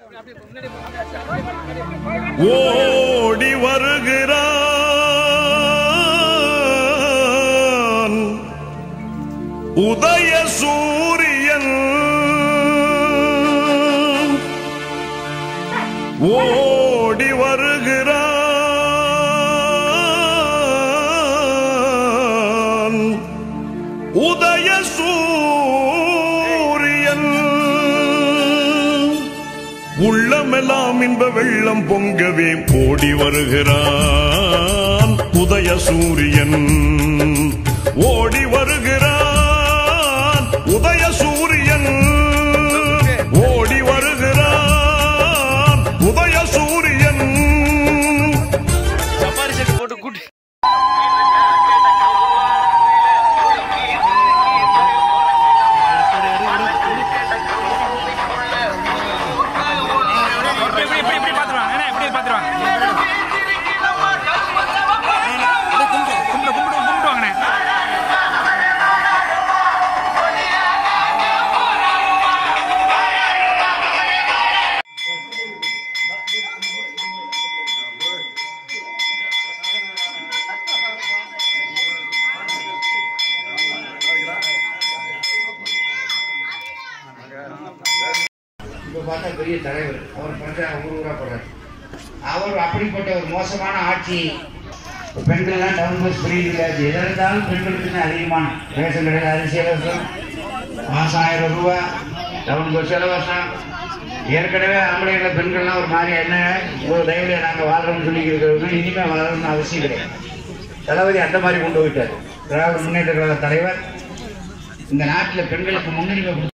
ஓடி வருகிறான் உதய சூரியன், ஓடி வருகிறான் உதய சூரியன், உள்ளமெல்லாம் இன்ப வெள்ளம் பொங்கவே ஓடி வருகிறான் உதய சூரியன், ஓடி வருகிறான் உதய சூரியன், ஓடி வருகிறான் உதய சூரியன். சப்பாரி செட்டு போட்டு கூட்டி இப்போ பார்த்தா பெரிய தலைவர் அவர் பண்ணுற ஊரூரா போடுறார். அவர் அப்படிப்பட்ட ஒரு மோசமான ஆட்சி. பெண்கள்லாம் டவுன் பஸ் ஃப்ரீ கிடையாது, எதாக இருந்தாலும் பெண்களுக்குன்னு அதிகமான ரேஷன் கடையில் அரிசி இலவசம், மாதம் 1000 ரூபா, டவுன் பஸ் இலவசம். ஏற்கனவே ஆம்பளைங்கள பெண்கள்லாம் ஒரு மாதிரி என்ன ஒரு தயவுல நாங்கள் வாழ்றோம்னு சொல்லி இருக்கிறவங்க இனிமேல் வளரணும்னு அவசியம் கிடையாது. தளபதி அந்த மாதிரி கொண்டு போயிட்டார். திராவிட முன்னேற்ற கழக தலைவர் இந்த நாட்டில் பெண்களுக்கு முன்னுரிமை